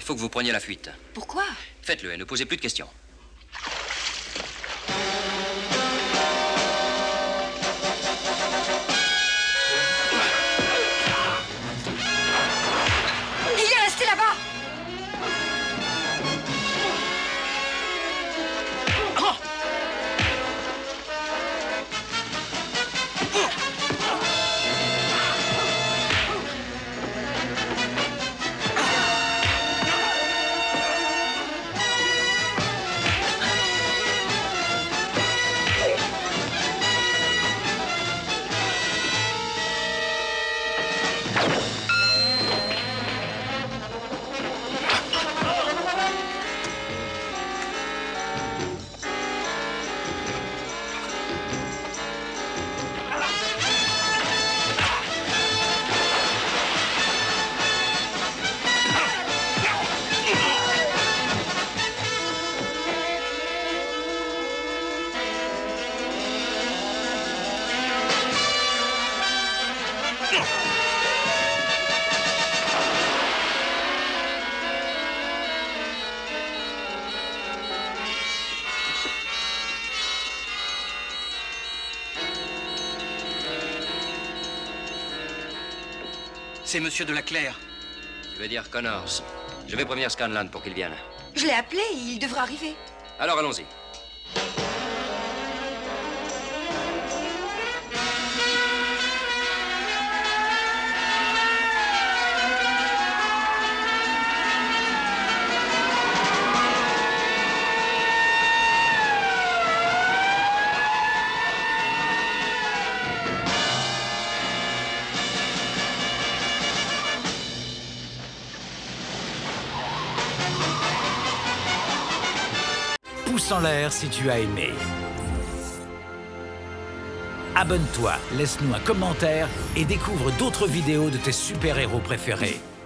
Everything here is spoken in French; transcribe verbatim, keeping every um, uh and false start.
faut que vous preniez la fuite. Pourquoi? Faites-le et ne posez plus de questions. Il est resté là-bas. C'est Monsieur de la Claire. Je vais dire Connors. Je vais prévenir Scanlan pour qu'il vienne. Je l'ai appelé, il devrait arriver. Alors allons-y. Pouce en l'air si tu as aimé. Abonne-toi, laisse-nous un commentaire et découvre d'autres vidéos de tes super-héros préférés.